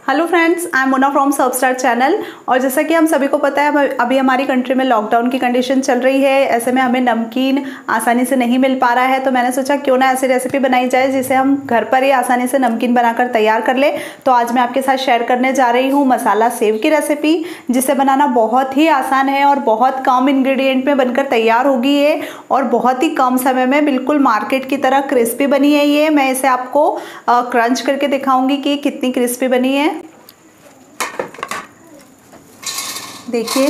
Hello friends, I am Mona from Substar channel. और जैसा कि हम सभी को पता है, अभी हमारी कंट्री में लॉकडाउन की कंडीशन चल रही है। ऐसे में हमें नमकीन आसानी से नहीं मिल पा रहा है, तो मैंने सोचा क्यों ना ऐसी रेसिपी बनाई जाए जिसे हम घर पर ही आसानी से नमकीन बनाकर तैयार कर ले। तो आज मैं आपके साथ शेयर करने जा रही हूँ मसाला सेव की रेसिपी, जिसे बनाना बहुत ही आसान है और बहुत कम इंग्रेडिएंट में बनकर तैयार होगी ये, और बहुत ही कम समय में बिल्कुल मार्केट की तरह क्रिस्पी बनी है ये। मैं इसे आपको क्रंच करके दिखाऊंगी कि कितनी क्रिस्पी बनी है। देखिए,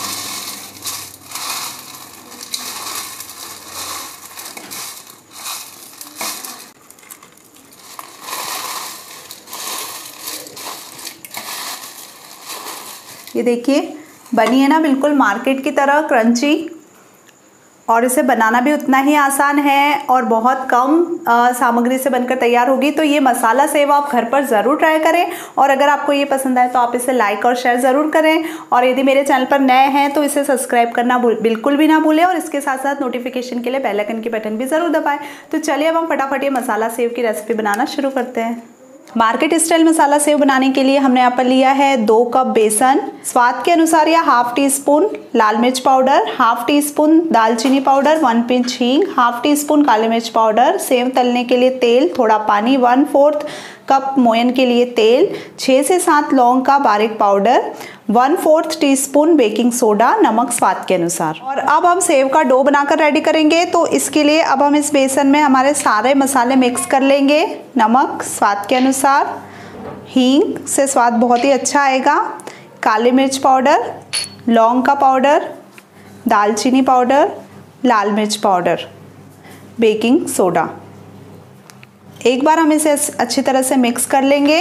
ये देखिए बनी है ना बिल्कुल मार्केट की तरह क्रंची। और इसे बनाना भी उतना ही आसान है और बहुत कम सामग्री से बनकर तैयार होगी। तो ये मसाला सेव आप घर पर ज़रूर ट्राई करें, और अगर आपको ये पसंद आए तो आप इसे लाइक और शेयर ज़रूर करें। और यदि मेरे चैनल पर नए हैं तो इसे सब्सक्राइब करना बिल्कुल भी ना भूलें, और इसके साथ साथ नोटिफिकेशन के लिए बेल आइकन की बटन भी ज़रूर दबाएं। तो चलिए अब हम फटाफट ये मसाला सेव की रेसिपी बनाना शुरू करते हैं। मार्केट स्टाइल मसाला सेव बनाने के लिए हमने यहाँ पर लिया है 2 कप बेसन, स्वाद के अनुसार या हाफ टी स्पून लाल मिर्च पाउडर, हाफ टी स्पून दालचीनी पाउडर, 1 पिंच हींग, हाफ टी स्पून काली मिर्च पाउडर, सेव तलने के लिए तेल, थोड़ा पानी, 1/4 कप मोयन के लिए तेल, 6 से 7 लौंग का बारीक पाउडर, 1/4 टीस्पून बेकिंग सोडा, नमक स्वाद के अनुसार। और अब हम सेव का डो बनाकर रेडी करेंगे। तो इसके लिए अब हम इस बेसन में हमारे सारे मसाले मिक्स कर लेंगे। नमक स्वाद के अनुसार, हींग से स्वाद बहुत ही अच्छा आएगा, काली मिर्च पाउडर, लौंग का पाउडर, दालचीनी पाउडर, लाल मिर्च पाउडर, बेकिंग सोडा। एक बार हम इसे अच्छी तरह से मिक्स कर लेंगे।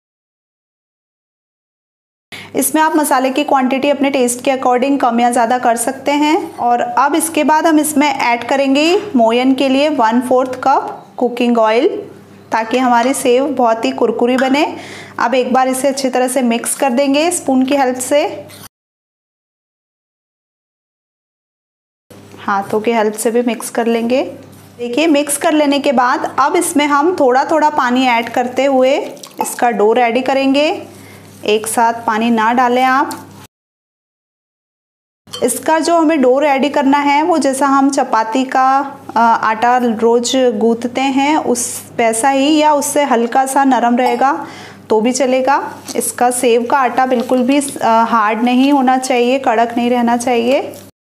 इसमें आप मसाले की क्वांटिटी अपने टेस्ट के अकॉर्डिंग कम या ज़्यादा कर सकते हैं। और अब इसके बाद हम इसमें ऐड करेंगे मोयन के लिए 1/4 कप कुकिंग ऑयल, ताकि हमारी सेव बहुत ही कुरकुरी बने। अब एक बार इसे अच्छी तरह से मिक्स कर देंगे स्पून की हेल्प से, हाथों की हेल्प से भी मिक्स कर लेंगे। देखिए, मिक्स कर लेने के बाद अब इसमें हम थोड़ा थोड़ा पानी ऐड करते हुए इसका डो रेडी करेंगे। एक साथ पानी ना डालें आप। इसका जो हमें डो रेडी करना है वो जैसा हम चपाती का आटा रोज गूंथते हैं उस वैसा ही, या उससे हल्का सा नरम रहेगा तो भी चलेगा। इसका सेव का आटा बिल्कुल भी हार्ड नहीं होना चाहिए, कड़क नहीं रहना चाहिए।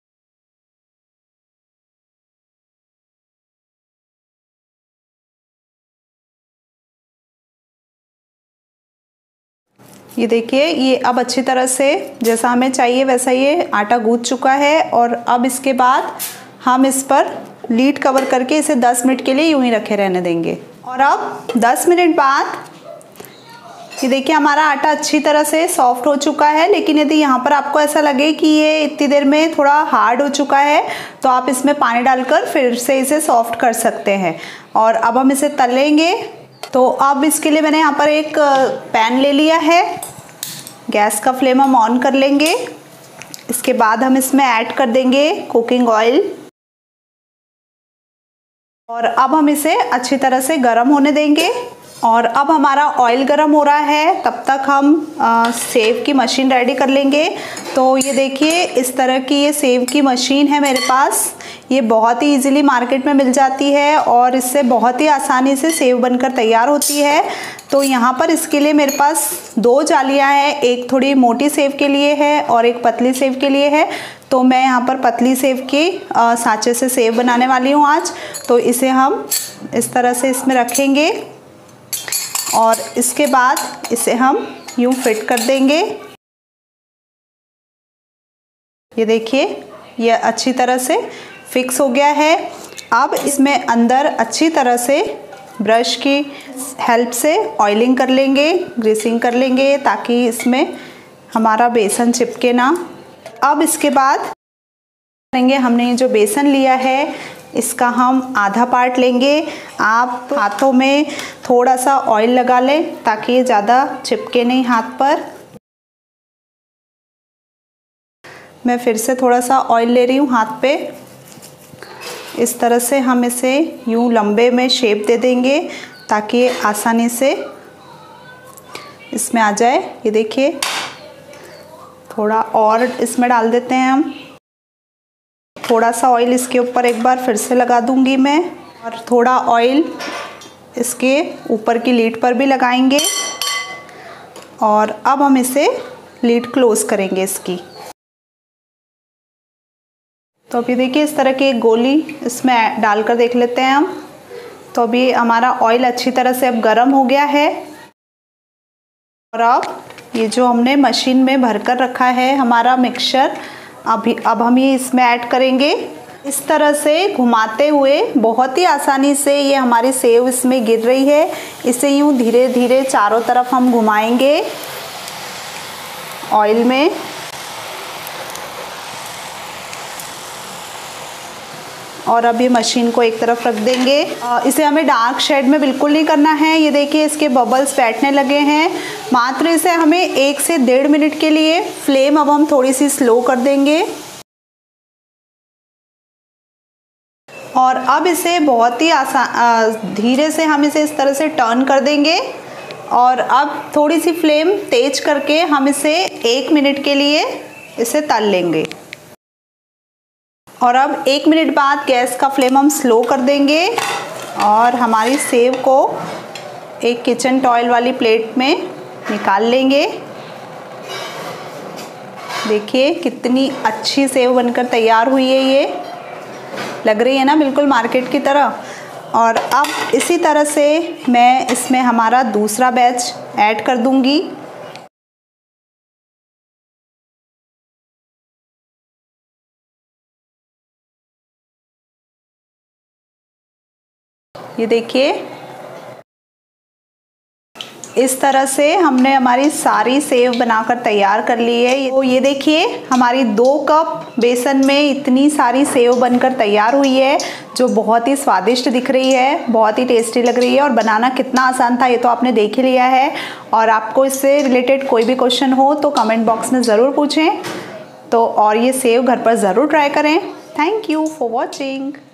ये देखिए, ये अब अच्छी तरह से जैसा हमें चाहिए वैसा ये आटा गूंथ चुका है। और अब इसके बाद हम इस पर लीड कवर करके इसे 10 मिनट के लिए यूं ही रखे रहने देंगे। और अब 10 मिनट बाद ये देखिए हमारा आटा अच्छी तरह से सॉफ्ट हो चुका है। लेकिन यदि यहाँ पर आपको ऐसा लगे कि ये इतनी देर में थोड़ा हार्ड हो चुका है तो आप इसमें पानी डालकर फिर से इसे सॉफ्ट कर सकते हैं। और अब हम इसे तलेंगे। तो अब इसके लिए मैंने यहाँ पर एक पैन ले लिया है। गैस का फ्लेम हम ऑन कर लेंगे। इसके बाद हम इसमें ऐड कर देंगे कुकिंग ऑयल, और अब हम इसे अच्छी तरह से गर्म होने देंगे। और अब हमारा ऑयल गर्म हो रहा है, तब तक हम सेव की मशीन रेडी कर लेंगे। तो ये देखिए, इस तरह की ये सेव की मशीन है मेरे पास। ये बहुत ही इजीली मार्केट में मिल जाती है और इससे बहुत ही आसानी से सेव बनकर तैयार होती है। तो यहाँ पर इसके लिए मेरे पास 2 जालियाँ हैं, एक थोड़ी मोटी सेव के लिए है और एक पतली सेव के लिए है। तो मैं यहाँ पर पतली सेव के सांचे से सेव बनाने वाली हूँ आज। तो इसे हम इस तरह से इसमें रखेंगे और इसके बाद इसे हम यूं फिट कर देंगे। ये देखिए, ये अच्छी तरह से फिक्स हो गया है। अब इसमें अंदर अच्छी तरह से ब्रश की हेल्प से ऑयलिंग कर लेंगे, ग्रीसिंग कर लेंगे, ताकि इसमें हमारा बेसन चिपके ना। अब इसके बाद करेंगे, हमने जो बेसन लिया है इसका हम आधा पार्ट लेंगे। आप हाथों में थोड़ा सा ऑयल लगा लें ताकि ये ज़्यादा चिपके नहीं हाथ पर। मैं फिर से थोड़ा सा ऑयल ले रही हूँ हाथ पे। इस तरह से हम इसे यूं लंबे में शेप दे देंगे ताकि आसानी से इसमें आ जाए। ये देखिए, थोड़ा और इसमें डाल देते हैं हम। थोड़ा सा ऑयल इसके ऊपर एक बार फिर से लगा दूंगी मैं, और थोड़ा ऑयल इसके ऊपर की लीड पर भी लगाएंगे। और अब हम इसे लीड क्लोज करेंगे इसकी। तो अभी देखिए, इस तरह की एक गोली इसमें डालकर देख लेते हैं हम। तो अभी हमारा ऑयल अच्छी तरह से अब गर्म हो गया है। और अब ये जो हमने मशीन में भरकर रखा है हमारा मिक्सचर, अब हम ये इसमें ऐड करेंगे। इस तरह से घुमाते हुए बहुत ही आसानी से ये हमारी सेव इसमें गिर रही है। इसे यूँ धीरे धीरे चारों तरफ हम घुमाएंगे ऑयल में। और अब ये मशीन को एक तरफ रख देंगे। इसे हमें डार्क शेड में बिल्कुल नहीं करना है। ये देखिए, इसके बबल्स बैठने लगे हैं। मात्र इसे हमें 1 से 1.5 मिनट के लिए, फ्लेम अब हम थोड़ी सी स्लो कर देंगे। और अब इसे बहुत ही धीरे से हम इसे इस तरह से टर्न कर देंगे। और अब थोड़ी सी फ्लेम तेज करके हम इसे 1 मिनट के लिए इसे तल लेंगे। और अब 1 मिनट बाद गैस का फ्लेम हम स्लो कर देंगे और हमारी सेव को एक किचन टॉयल वाली प्लेट में निकाल लेंगे। देखिए, कितनी अच्छी सेव बनकर तैयार हुई है। ये लग रही है ना बिल्कुल मार्केट की तरह। और अब इसी तरह से मैं इसमें हमारा दूसरा बैच ऐड कर दूंगी। ये देखिए, इस तरह से हमने हमारी सारी सेव बनाकर तैयार कर ली है। तो ये देखिए, हमारी 2 कप बेसन में इतनी सारी सेव बनकर तैयार हुई है, जो बहुत ही स्वादिष्ट दिख रही है, बहुत ही टेस्टी लग रही है। और बनाना कितना आसान था ये तो आपने देख ही लिया है। और आपको इससे रिलेटेड कोई भी क्वेश्चन हो तो कमेंट बॉक्स में ज़रूर पूछें। तो और ये सेव घर पर ज़रूर ट्राई करें। Thank you for watching.